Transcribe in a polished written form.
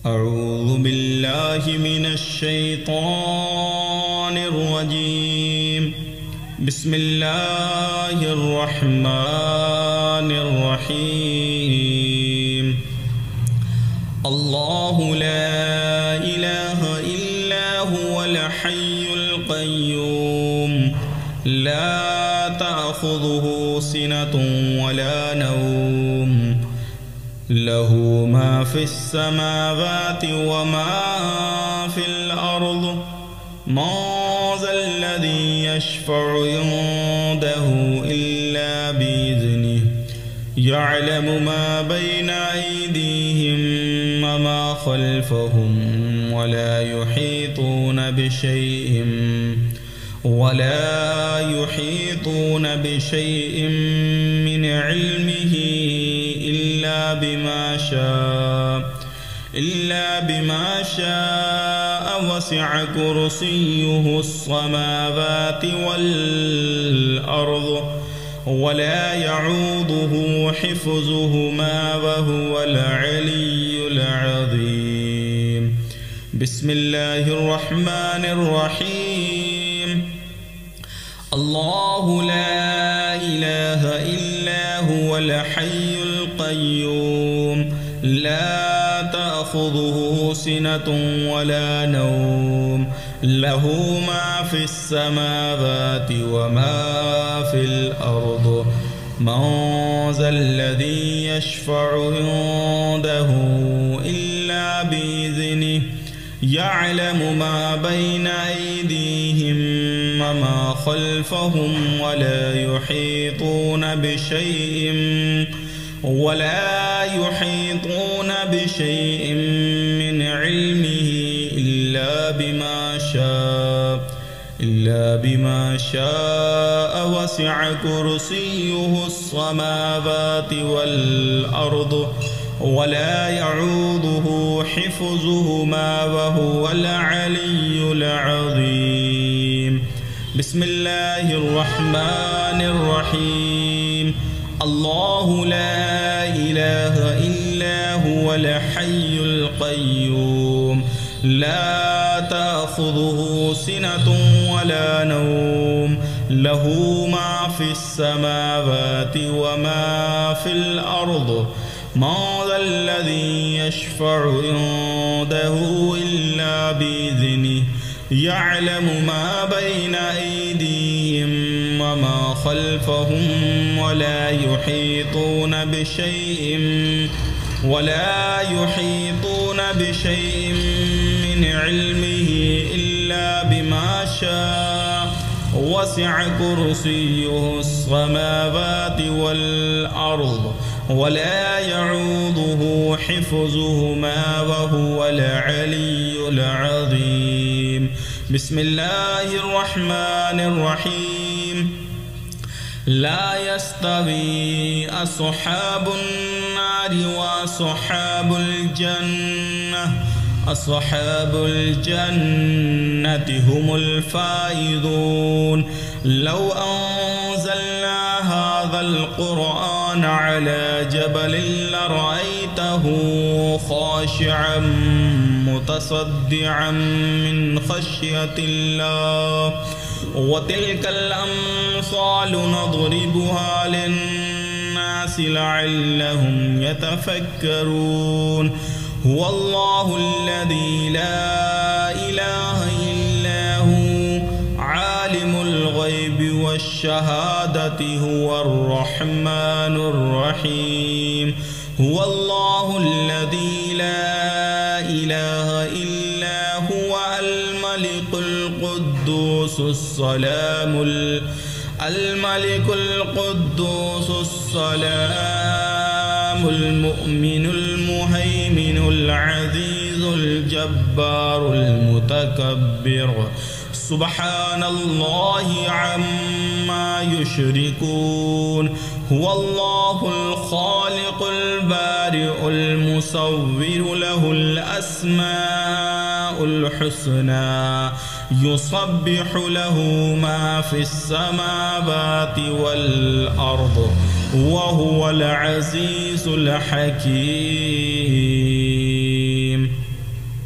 أعوذ بالله من الشيطان الرجيم. بسم الله الرحمن الرحيم. الله لا إله إلا هو الحي القيوم لا تأخذه سنة ولا نوم له ما في السماوات وما في الأرض من ذا الذي يشفع عنده إلا بإذنه يعلم ما بين أيديهم وما خلفهم ولا يحيطون بشيء من علمه إلا بما شاء وسع كرسيه السماوات والأرض ولا يعوده حفظهما وهو العلي العظيم. بسم الله الرحمن الرحيم. الله لا إله إلا هو الحي القيوم لا تأخذه سنة ولا نوم له ما في السماوات وما في الأرض من ذا الذي يشفع عنده إلا بإذنه يعلم ما بين أيديهم وما خلفهم ولا يحيطون بشيء من علمه إلا بما شاء وسع كرسيه السماوات والأرض ولا يعوده حفظهما وهو العلي العظيم. بسم الله الرحمن الرحيم. الله لا إله إلا هو الحي القيوم لا تأخذه سنة ولا نوم له ما في السماوات وما في الأرض من ذا الذي يشفع عنده إلا بإذنه يعلم ما بين أيديهم وما خلفهم ولا يحيطون بشيء من علمه إلا بما شاء وسع كرسيه السماوات والأرض ولا يعوده حفظهما وهو العلي العظيم. بسم الله الرحمن الرحيم. لا يستوي أصحاب النار وأصحاب الجنة أصحاب الجنة هم الفائزون. لو أنزلنا هذا القرآن على جبل لرأيته خاشعا متصدعا من خشية الله. وتلك الأمثال نضربها للناس لعلهم يتفكرون. هو الله الذي لا إله إلا هو عالم الغيب والشهادة هو الرحمن الرحيم. هو الله الذي لا إله إلا هو الملك القدوس السلام المؤمن المهيمن العزيز الجبار المتكبر. سبحان الله عما يشركون. هو الله الخالق البارئ المصور له الأسماء الحسنى يسبح له ما في السماوات والأرض وهو العزيز الحكيم.